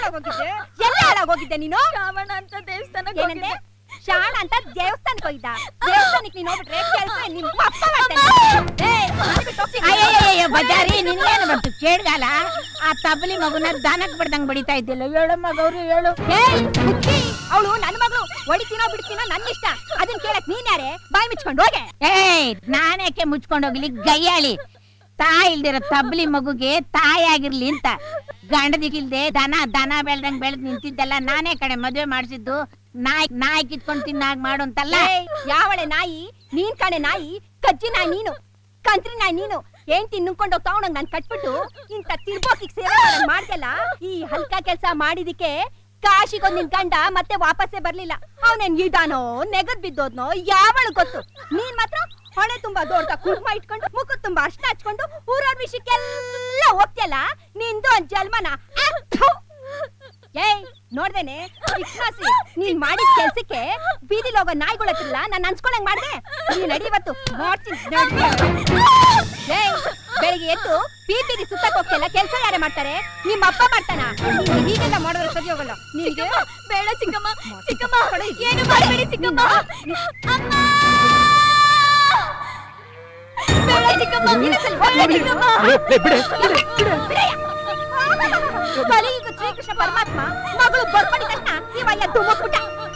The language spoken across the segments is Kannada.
ಹಾಳಾಗೋಗಿದ್ದೆ ಎಲ್ಲ ಹಾಳಾಗೋಗಿದ್ದೆ ನೀನು ಶ್ರಾವಣ ಅಂತ ದೇವಸ್ಥಾನಕ್ಕೆ ಏನಂದೆ ಶಾಣ ಅಂತ ದೇವಸ್ಥಾನಕ್ಕೆ ಹೋಗಿದ್ದ ದೇವಸ್ಥಾನಕ್ಕೆ ನೀನು ಹೋಗ್ಬಿಟ್ರೆ ಕೆಲಸ ನಿಮ್ಮ ಅಪ್ಪ ಬಜಾರಿ ನಿನ್ಗೇನು ಬಂತು ಕೇಳ್ಗಾಲ ಆ ತಬಲಿ ಮಗುನ ದಾನಕ್ಕೆ ಬಿಡ್ದಂಗ್ ಬಡಿತಾ ಇದ್ದಿಲ್ಲ ಹೇಳಮ್ಮ ಗೌರಿ ಹೇಳು ಅವಳು ನನ್ನ ಮಗಳು ಹೊಡಿತೀನೋ ಬಿಡ್ತೀನೋ ನನ್ನ ಇಷ್ಟ ಅದನ್ನ ಕೇಳಕ್ ನೀನ್ ಯಾರೇ ಬಾಯಿ ಮುಚ್ಕೊಂಡು ಹೋಗೆ ನಾನೇಕೆ ಮುಚ್ಕೊಂಡು ಹೋಗ್ಲಿ ಗಯ್ಯಾಳಿ ತಾಯಿ ಇಲ್ದಿರೋ ತಬ್ಲಿ ಮಗುಗೆ ತಾಯಿ ಆಗಿರ್ಲಿ ಅಂತ ಗಂಡದಿಗಿಲ್ದೆ ದನ ಬೆಳ್ದಂಗ್ ಬೆಳೆದ್ ನಿಂತಿದ್ದೆಲ್ಲ ನಾನೇ ಕಡೆ ಮದ್ವೆ ಮಾಡಿಸಿದ್ದು ನಾಯಿ ಕಿತ್ಕೊಂಡ್ ತಿನ್ನಾಗ್ ಮಾಡು ಅಂತಲ್ಲ ಯಾವಳೆ ನಾಯಿ ನೀನ್ ಕಣೆ ನಾಯಿ ಕಜ್ಜಿ ನಾಯಿ ನೀನು ಕಂತ್ರಿ ನಾಯಿ ನೀನು ಏನ್ ತಿನ್ನುಕೊಂಡು ಹೋಗ್ತಾವ್ ನಾನ್ ಕಟ್ಬಿಟ್ಟು ಇಂತ ತಿರ್ಬೋಕಿಗ್ ಸೇವೆ ಮಾಡ್ದಲ್ಲ ಈ ಹಲ್ಕ ಕೆಲ್ಸ ಮಾಡಿದಿಕ್ಕೆ ಕಾಶಿಗೊಂದ್ ನಿನ್ ಗಂಡ ಮತ್ತೆ ವಾಪಸ್ಸೇ ಬರ್ಲಿಲ್ಲ ಅವನೇನ್ ಇದಾನೋ ನೆಗದ್ ಬಿದ್ದೋದ್ನೋ ಯಾವಳು ಗೊತ್ತು ನೀನ್ ಮಾತ್ರ ಹೊಣೆ ತುಂಬಾ ದೊಡ್ಡ ಕುಂಕುಮ ಇಟ್ಕೊಂಡು ಮುಖ ತುಂಬಾ ಅಷ್ಟ ಹಚ್ಕೊಂಡು ಊರವ್ರ ವಿಷಯಕ್ಕೆಲ್ಲ ಹೋಗ್ತಿಯಲ್ಲ ನಿಂದು ಒಂದ್ ಜನ್ಮನ ಏಯ್ ನೋಡ್ದೇನೆ ನೀನ್ ಮಾಡಿದ ಕೆಲ್ಸಕ್ಕೆ ಬೀದಿಲ್ ಹೋಗೋ ನಾಯಿಗಳತ್ತಿಲ್ಲ ನಾನ್ ಅನ್ಸ್ಕೊಳಂಗ್ ಮಾಡ್ದೆ ನೀನ್ ನಡಿ ಇವತ್ತು ಮಾಡ್ತೀನಿ ಏಯ್ ಬೆಳಿಗ್ಗೆ ಎದ್ದು ಬೀದಿ ಸುತ್ತಕ್ ಹೋಗ್ತಿಯಲ್ಲ ಕೆಲ್ಸ ಯಾರೇ ಮಾಡ್ತಾರೆ ನಿಮ್ಮ ಅಪ್ಪ ಮಾಡ್ತಾನ ಹೀಗೆಲ್ಲ ಮಾಡಿದ್ರೆ ಸರಿ ಹೋಗಲ್ಲ ನಿನಗೆ ಬೇಡ ಚಿಕ್ಕಮ್ಮ ಚಿಕ್ಕಮ್ಮ ಏನು ಮಾಡಬೇಡಿ ಚಿಕ್ಕಮ್ಮ ಅಮ್ಮ ಬೇಡ ಚಿಕ್ಕಮ್ಮ ಕಲಿಯುಗ ಶ್ರೀಕೃಷ್ಣ ಪರಮಾತ್ಮ ಮಗಳು ಬರ್ಪಡಿದ ತಕ್ಷಣ ಇವ ಎದ್ದು ಹೋಗ್ಬಿಟ್ಟ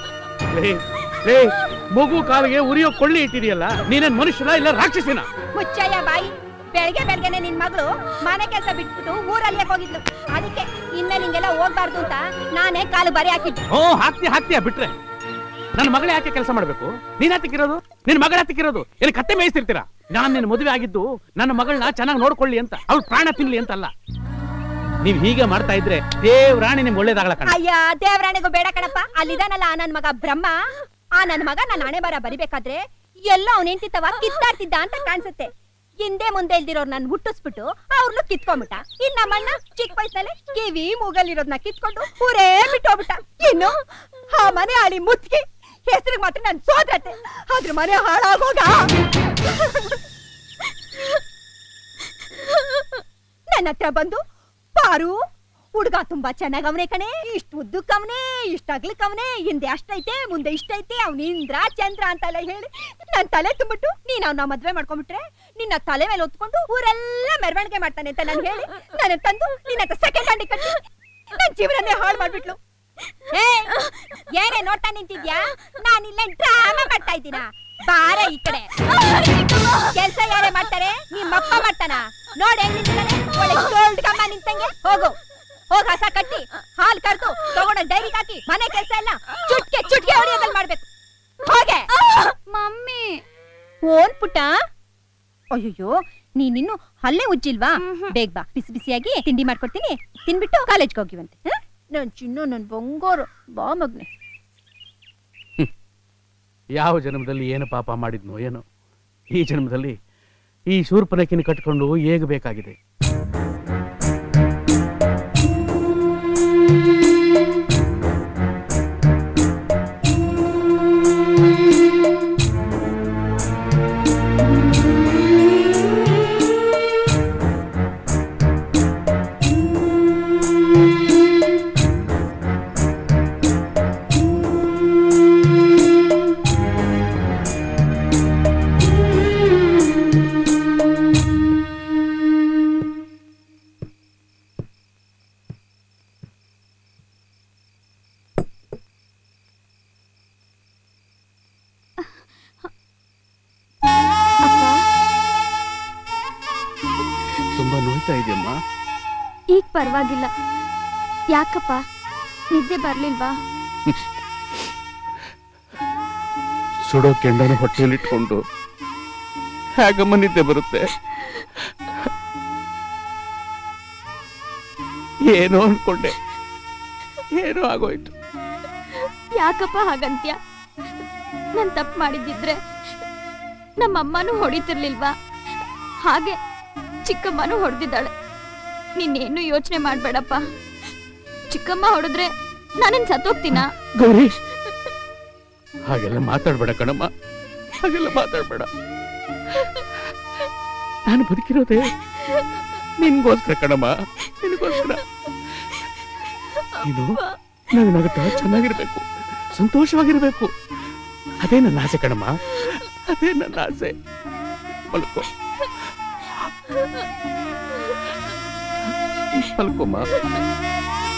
ಮಗು ಕಾಲಿಗೆ ಉರಿಯೋ ಕೊಳ್ಳಿ ಇಟ್ಟಿದೆಯಲ್ಲ ನೀನೇನ್ ಮನುಷ್ಯನ ಇಲ್ಲ ರಾಕ್ಷಸಿನ ಮುಚ್ಚಯ್ಯ ಬಾಯಿ ಬೆಳಗ್ಗೆನೆ ನಿನ್ ಮಗಳು ಮನೆ ಕೆಲಸ ಬಿಟ್ಬಿಟ್ಟು ಊರಲ್ಲಿ ಹೋಗಿದ್ಲು ಅದಕ್ಕೆ ಇನ್ಮೇಲೆ ಹಿಂಗೆಲ್ಲ ಹೋಗ್ಬಾರ್ದು ಅಂತ ನಾನೇ ಕಾಲು ಬರಿ ಹಾಕಿದ್ದೆ ಹಾಕ್ತೀಯ ಬಿಟ್ರೆ ನನ್ನ ಮಗಳೇ ಯಾಕೆ ಕೆಲಸ ಮಾಡ್ಬೇಕು ನೀನ್ ಹತ್ತಿಕ್ಕಿರೋದು ನಿನ್ ಮಗಳ ಹತ್ತಿಕ್ಕಿರೋದು ಏನ್ ಕತ್ತೆ ಮೇಯಿಸ್ತಿರ್ತೀರಾ ನಾನ್ ನಿನ್ ಮದುವೆ ಆಗಿದ್ದು ನನ್ನ ಮಗಳನ್ನ ಚೆನ್ನಾಗಿ ನೋಡ್ಕೊಳ್ಳಿ ಅಂತ ಅವ್ಳು ಪ್ರಾಣ ತಿನ್ಲಿ ಅಂತಲ್ಲ ನೀವ್ ಹೀಗೆ ಮಾಡ್ತಾ ಇದ್ರೆ ದೇವ್ರಾಣಿ ನಿಮ್ಗೆ ಒಳ್ಳೇದಾಗಲ್ಲ ಕಣ ಅಯ್ಯ ದೇವ್ರಾಣಿಗೂ ಬೇಡ ಕಣಪ್ಪ ಅಲ್ಲಿದಾನಲ್ಲ ನನ್ ಮಗ ಬ್ರಹ್ಮ ಆ ನನ್ ಮಗ ನನ್ನ ಹಣೆ ಬರ ಬರಿಬೇಕಾದ್ರೆ ಎಲ್ಲ ಅವ್ನ ಹೆಂಡ್ತಿತ್ತವ ಕಿತ್ತಾಡ್ತಿದ್ದ ಅಂತ ಕಾಣಿಸುತ್ತೆ ಹಿಂದೆ ಮುಂದೆ ಇಲ್ದಿರೋರ್ ನನ್ ಹುಟ್ಟಿಸ್ಬಿಟ್ಟು ಅವ್ರನ್ನು ಕಿತ್ಕೊಂಡ್ಬಿಟ್ಟ ಇನ್ ನಮ್ಮಣ್ಣ ಚಿಕ್ಕ ವಯಸ್ಸಲ್ಲಿ ಕಿವಿ ಮೂಗಲ್ಲಿರೋದ್ನ ಕಿತ್ಕೊಂಡು ಊರೇ ಬಿಟ್ಟೋಗ್ಬಿಟ್ಟ ಇನ್ನು ಆ ಮನೆ ಆಳಿ ಮುತ್ಕಿ ಹೆಸರಿಗೆ ಮಾತ್ರ ನನ್ ಸೋದರತೆ ಅದ್ರ ಮನೆ ಹಾಳಾಗೋಗ ನನ್ನ ಹತ್ರ ಬಂದು ಪಾರು ಹುಡುಗ ತುಂಬಾ ಚೆನ್ನಾಗವನೇ ಕಣೆ ಇಷ್ಟು ಉದ್ದಕ್ಕವನೇ ಇಷ್ಟ ಅಗ್ಲಕ್ಕವನೇ ಹಿಂದೆ ಅಷ್ಟೈತೆ ಮುಂದೆ ಇಷ್ಟೈತೆ ಅವ್ನ ಇಂದ್ರ ಚಂದ್ರ ಅಂತೆಲ್ಲ ಹೇಳಿ ನನ್ ತಲೆ ತುಂಬಿಟ್ಟು ನೀನ್ ಅವ್ನ ಮದ್ವೆ ಮಾಡ್ಕೊಂಡ್ಬಿಟ್ರೆ ನಿನ್ನ ತಲೆ ಮೇಲೆ ಹೊತ್ಕೊಂಡು ಊರೆಲ್ಲ ಮೆರವಣಿಗೆ ಮಾಡ್ತಾನೆ ಅಂತ ನಾನು ಹೇಳಿ ನನ್ನ ತಂದು ನಿನ್ನ ಸೆಕೆಂಡ್ ಹ್ಯಾಂಡ್ ಕಟ್ಟಿ ನನ್ ಜೀವನನೇ ಹಾಳು ಮಾಡ್ಬಿಟ್ಲು ಏನೇ ನೋಡ್ತಾ ನಿಂತಿದ್ಯಾ ನಾನಿಲ್ಲ ಡ್ರಾಮಾ ಮಾಡ್ತಾ ಇದ್ದೀನ ಬಾರ ಈ ಕಡೆ ಕೆಲ್ಸ ಯಾರೇ ಮಾಡ್ತಾರೆ ನಿಮ್ಮಪ್ಪ ಮಾಡ್ತಾನ ನೋಡ್ ಹೆಂಗ್ ನಿಂತಿದ್ದಾನೆ ಒಳ್ಳೆ ಗೋಲ್ಡ್ ಕಮ್ಮ ನಿಂತಂಗೆ ಹೋಗು ಹೋಗ ಹಸ ಕಟ್ಟಿ ಹಾಲ್ ಕರ್ದು ತಗೊಂಡ ಡೈರಿ ಹಾಕಿ ಮನೆ ಕೆಲಸ ಎಲ್ಲ ಚುಟ್ಕೆ ಹೊಡಿಯೋದಲ್ಲಿ ಮಾಡ್ಬೇಕು ಹೋಗೆ ಮಮ್ಮಿ ಓನ್ ಪುಟ್ಟ ಅಯ್ಯೋ ನೀನಿನ್ನು ಹಲ್ಲೆ ಉಜ್ಜಿಲ್ವಾ ಬೇಗ ಬಾ ಬಿಸಿ ಬಿಸಿಯಾಗಿ ತಿಂಡಿ ಮಾಡ್ಕೊಡ್ತೀನಿ ತಿನ್ಬಿಟ್ಟು ಕಾಲೇಜ್ಗೆ ಹೋಗಿವಂತೆ ನನ್ ಚಿನ್ನು ನನ್ ಬಂಗೋರು ಬಾ ಮಗ್ನೆ ಯಾವ ಜನ್ಮದಲ್ಲಿ ಏನು ಪಾಪ ಮಾಡಿದ್ನೋ ಏನೋ ಈ ಜನ್ಮದಲ್ಲಿ ಈ ಶೂರ್ಪನಖಿನ ಕಟ್ಕೊಂಡು ಹೇಗೆ ಬೇಕಾಗಿದೆ ಈಗ ಪರವಾಗಿಲ್ಲ ಯಾಕಪ್ಪ ನಿದ್ದೆ ಬರ್ಲಿಲ್ವಾ ಸುಡೋ ಕೆಂಡನ ಹೊಟ್ಟೆಯಲ್ಲಿಟ್ಕೊಂಡು ಹೇಗಮ್ಮ ನಿದ್ದೆ ಬರುತ್ತೆ ಏನೋ ಅನ್ಕೊಂಡೆ ಏನೋ ಆಗೋಯ್ತು ಯಾಕಪ್ಪ ಹಾಗಂತ್ಯ ನಾನ್ ತಪ್ಪು ಮಾಡಿದ್ದಿದ್ರೆ ನಮ್ಮಮ್ಮನೂ ಹೊಡಿತಿರ್ಲಿಲ್ವಾ ಹಾಗೆ ಚಿಕ್ಕಮ್ಮನೂ ಹೊಡೆದಿದ್ದಾಳೆ ನೀನೇನು ಯೋಚನೆ ಮಾಡ್ಬೇಡಪ್ಪ ಚಿಕ್ಕಮ್ಮ ಹೊಡೆದ್ರೆ ನಾನೇನ್ ಸತ್ತೋಗ್ತೀನ ಗೌರಿ ಹಾಗೆಲ್ಲ ಮಾತಾಡ್ಬೇಡ ಕಣಮ್ಮ ಹಾಗೆಲ್ಲ ಮಾತಾಡ್ಬೇಡ ನಾನು ಬದುಕಿರೋದೆ ನಿನ್ಗೋಸ್ಕರ ಕಣಮ್ಮ ನಿನ್ಗೋಸ್ಕರ ನೀನು ನಗನಗುತ್ತಾ ಚೆನ್ನಾಗಿರ್ಬೇಕು, ಸಂತೋಷವಾಗಿರ್ಬೇಕು. ಅದೇ ನನ್ನ ಆಸೆ ಕಣಮ್ಮ, ಅದೇ ನನ್ನ ಆಸೆ. ಮಲ್ಕೋ ಮಲ್ಕೋಮ್ಮ.